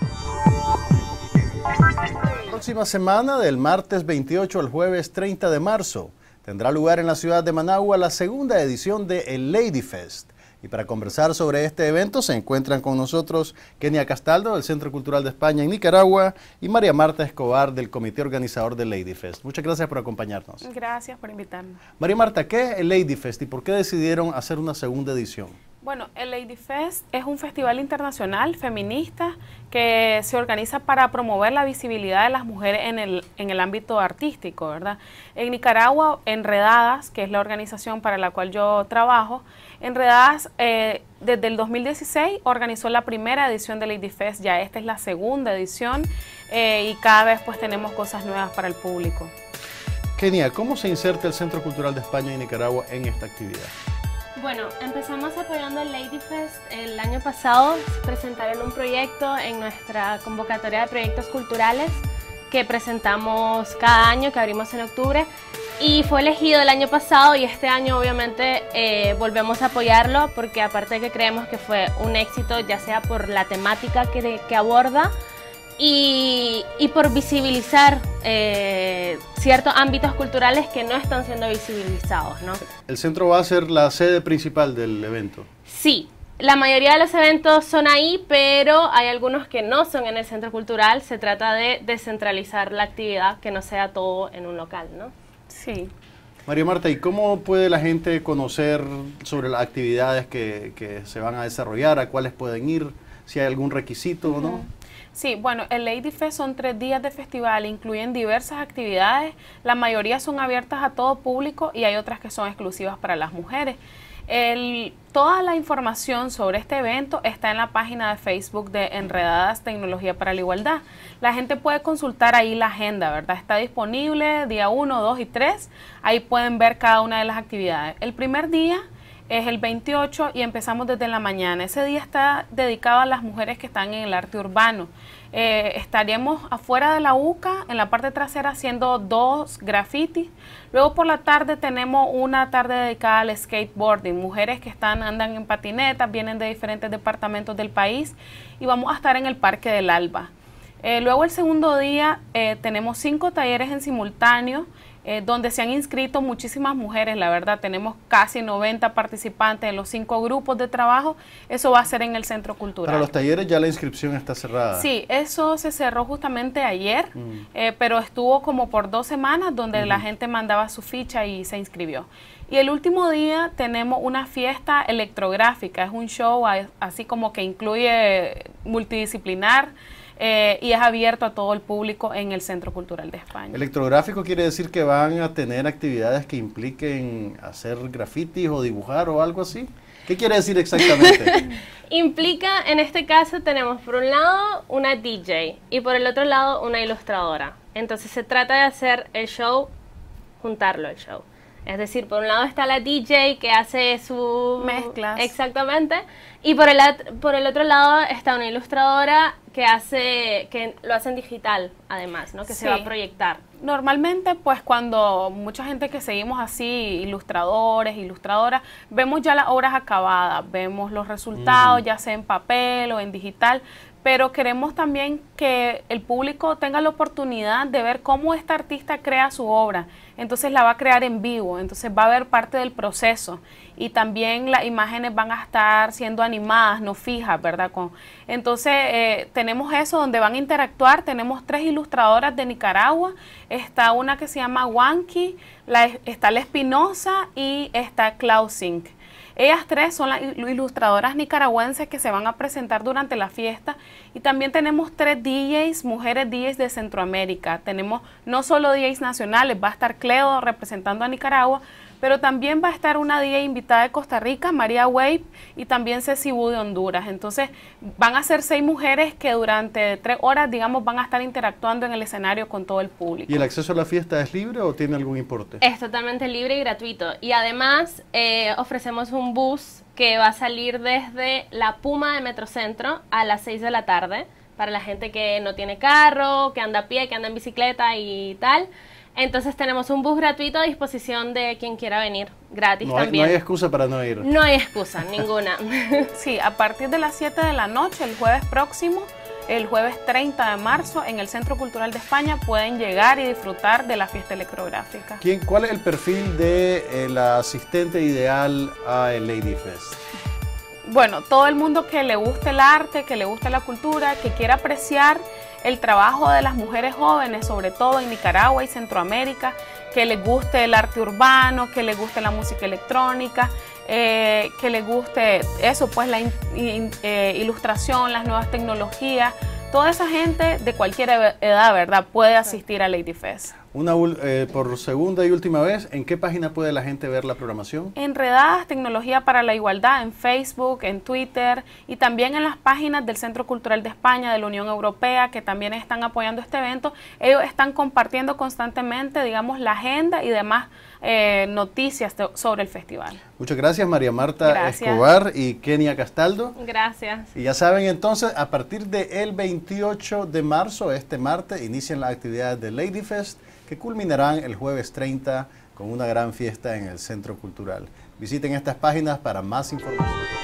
Próxima semana, del martes 28 al jueves 30 de marzo, tendrá lugar en la ciudad de Managua la segunda edición de el Lady Fest. Y para conversar sobre este evento se encuentran con nosotros Kenia Castaldo del Centro Cultural de España en Nicaragua y María Marta Escobar del comité organizador del Lady Fest. Muchas gracias por acompañarnos. Gracias por invitarme. María Marta, ¿qué es el Lady Fest y por qué decidieron hacer una segunda edición? Bueno, el Lady Fest es un festival internacional feminista que se organiza para promover la visibilidad de las mujeres en el ámbito artístico, ¿verdad? En Nicaragua, Enredadas, que es la organización para la cual yo trabajo, Enredadas desde el 2016 organizó la primera edición de Lady Fest, ya esta es la segunda edición y cada vez pues tenemos cosas nuevas para el público. Kenia, ¿cómo se inserta el Centro Cultural de España y Nicaragua en esta actividad? Bueno, empezamos apoyando el Lady Fest el año pasado. Presentaron un proyecto en nuestra convocatoria de proyectos culturales que presentamos cada año, que abrimos en octubre, y fue elegido el año pasado y este año obviamente volvemos a apoyarlo porque aparte de que creemos que fue un éxito, ya sea por la temática que aborda y por visibilizar ciertos ámbitos culturales que no están siendo visibilizados, ¿no? ¿El centro va a ser la sede principal del evento? Sí, la mayoría de los eventos son ahí, pero hay algunos que no son en el centro cultural. Se trata de descentralizar la actividad, que no sea todo en un local, ¿no? Sí. María Marta, ¿y cómo puede la gente conocer sobre las actividades que se van a desarrollar, a cuáles pueden ir, si hay algún requisito o no? Sí, bueno, el Lady Fest son 3 días de festival, incluyen diversas actividades, la mayoría son abiertas a todo público y hay otras que son exclusivas para las mujeres. Toda la información sobre este evento está en la página de Facebook de Enredadas Tecnología para la Igualdad. La gente puede consultar ahí la agenda, ¿verdad? Está disponible día 1, 2 y 3, ahí pueden ver cada una de las actividades. El primer día es el 28 y empezamos desde la mañana. Ese día está dedicado a las mujeres que están en el arte urbano. Estaremos afuera de la UCA, en la parte trasera, haciendo 2 grafitis. Luego por la tarde tenemos una tarde dedicada al skateboarding. Mujeres que andan en patinetas, vienen de diferentes departamentos del país y vamos a estar en el Parque del Alba. Luego el segundo día tenemos 5 talleres en simultáneo, donde se han inscrito muchísimas mujeres, la verdad, tenemos casi 90 participantes en los 5 grupos de trabajo. Eso va a ser en el Centro Cultural. Para los talleres ya la inscripción está cerrada. Sí, eso se cerró justamente ayer, pero estuvo como por 2 semanas donde la gente mandaba su ficha y se inscribió. Y el último día tenemos una fiesta electrográfica, es un show así como que incluye multidisciplinar, y es abierto a todo el público en el Centro Cultural de España. Electrográfico quiere decir que van a tener actividades que impliquen hacer grafitis o dibujar o algo así. ¿Qué quiere decir exactamente? Implica, en este caso tenemos por un lado una DJ y por el otro lado una ilustradora. Entonces se trata de hacer el show, juntarlo el show. Es decir, por un lado está la DJ que hace su mezclas. Exactamente. Y por el otro lado está una ilustradora que lo hace en digital, además, ¿no? Que se va a proyectar. Normalmente, pues cuando mucha gente que seguimos así, ilustradores, ilustradoras, vemos ya las obras acabadas, vemos los resultados, ya sea en papel o en digital, pero queremos también que el público tenga la oportunidad de ver cómo esta artista crea su obra. Entonces la va a crear en vivo, entonces va a ver parte del proceso y también las imágenes van a estar siendo animadas, no fijas, ¿verdad? Entonces tenemos eso donde van a interactuar, tenemos 3 ilustradoras de Nicaragua, está una que se llama Wanky, está La Espinosa y está Clausink. Ellas 3 son las ilustradoras nicaragüenses que se van a presentar durante la fiesta y también tenemos 3 DJs, mujeres DJs de Centroamérica. Tenemos no solo DJs nacionales, va a estar Cleo representando a Nicaragua, pero también va a estar una DJ invitada de Costa Rica, María Wave, y también Ceci Bu de Honduras. Entonces van a ser 6 mujeres que durante 3 horas, digamos, van a estar interactuando en el escenario con todo el público. ¿Y el acceso a la fiesta es libre o tiene algún importe? Es totalmente libre y gratuito. Y además ofrecemos un bus que va a salir desde la Puma de Metrocentro a las 6 de la tarde, para la gente que no tiene carro, que anda a pie, que anda en bicicleta y tal. Entonces tenemos un bus gratuito a disposición de quien quiera venir, gratis también. No hay excusa para no ir. No hay excusa, ninguna. Sí, a partir de las 7 de la noche, el jueves próximo, el jueves 30 de marzo en el Centro Cultural de España pueden llegar y disfrutar de la fiesta electrográfica. ¿Cuál es el perfil de la asistente ideal a el Lady Fest? Bueno, todo el mundo que le guste el arte, que le guste la cultura, que quiera apreciar el trabajo de las mujeres jóvenes, sobre todo en Nicaragua y Centroamérica, que les guste el arte urbano, que les guste la música electrónica, que les guste eso, pues la ilustración, las nuevas tecnologías. Toda esa gente de cualquier edad, ¿verdad?, puede asistir a Lady Fest. Por segunda y última vez, ¿en qué página puede la gente ver la programación? Enredadas Tecnología para la Igualdad en Facebook, en Twitter y también en las páginas del Centro Cultural de España, de la Unión Europea, que también están apoyando este evento. Ellos están compartiendo constantemente, digamos, la agenda y demás noticias sobre el festival. Muchas gracias, María Marta Escobar y Kenia Castaldo. Gracias. Y ya saben, entonces, a partir del 28 de marzo, este martes, inician las actividades de Lady Fest, que culminarán el jueves 30 con una gran fiesta en el Centro Cultural. Visiten estas páginas para más información.